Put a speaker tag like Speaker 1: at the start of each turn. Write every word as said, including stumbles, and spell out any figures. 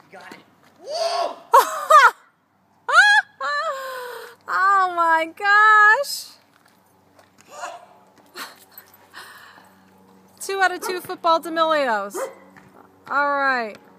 Speaker 1: got it. Whoa!
Speaker 2: Oh my gosh. Two out of two football D'Amelios. All right.